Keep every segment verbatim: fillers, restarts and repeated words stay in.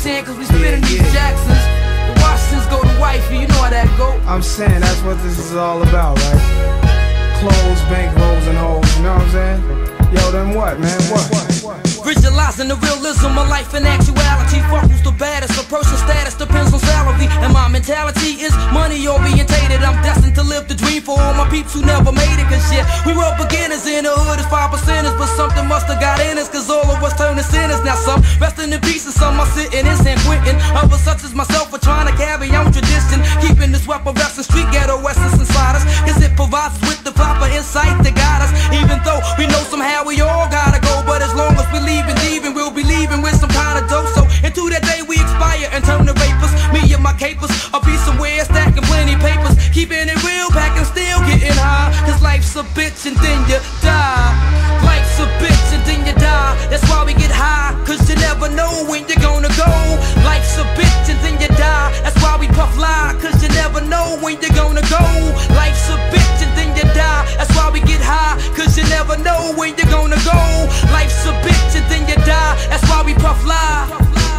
saying? Cause we spitting yeah, these yeah. Jacksons. The Washingtons go to wifey, you know how that go. I'm saying that's what this is all about, right? Clothes, bank rolls, and hoes, you know what I'm saying? Yo, then what, man? What? Visualizing the realism of life and actuality. Fuck who's the baddest, a person's status depends on salary. And my mentality is money orientated. I'm destined to live the dream for all my peeps who never made it. Cause shit, we were beginners in the hood as five percenters. But something must have got in us, cause all of us turned to sinners. Now some resting in peace and some are sitting in San Quentin. Others such as myself are trying to carry on tradition, keeping this weapon reps and street ghetto essence inside us. Cause it provides us with the proper insight to guide us. Even though we know somehow we all gotta go, but as long as we leave and leaving, we'll be leaving with some kind of dope. So into that day we expire and turn to vapors. Me and my capers, I'll be somewhere stacking plenty papers, keeping it real, packing still getting high. Cause life's a bitch and then you die. Life's a bitch and then you die. That's why we get high, cause you never know when you're gonna go. Life's a bitch and then you die. That's why we puff lie, cause you never know when you're gonna go. Life's a bitch and then you die. That's why we get high, cause you never know when you're gonna go. Life's a bitch and then you die. That's why we puff lie.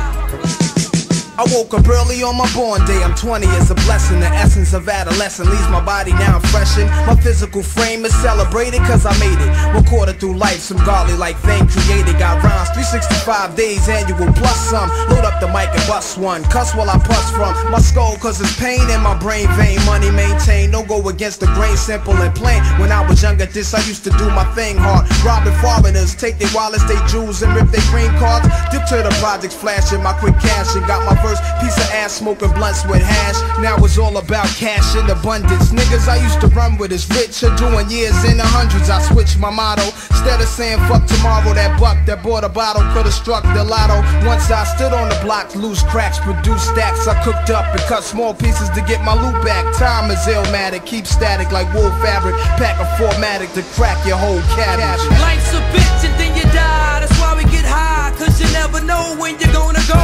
I woke up early on my born day, I'm twenty, it's a blessing. The essence of adolescence leaves my body now freshened. My physical frame is celebrated cause I made it. One quarter through life, some godly like thing created. Got rhymes, three sixty-five days annual plus some. Load up the mic and bust one, cuss while I puss from my skull cause it's pain in my brain vein. Money maintained, don't go against the grain, simple and plain. When I was younger this I used to do my thing hard. Robbing foreigners, take their wallets, they jewels and rip their green cards. Dip to the projects flashing my quick cash and got my verse. Piece of ass smoking blunts with hash. Now it's all about cash in abundance. Niggas I used to run with is rich or doing years in the hundreds. I switched my motto. Instead of saying fuck tomorrow, that buck that bought a bottle could've struck the lotto. Once I stood on the block, loose cracks, produced stacks. I cooked up and cut small pieces to get my loot back. Time is illmatic, keep static like wool fabric. Pack a formatic to crack your whole cabbage. Life's a bitch and then you die. That's why we get high, cause you never know when you're gonna go.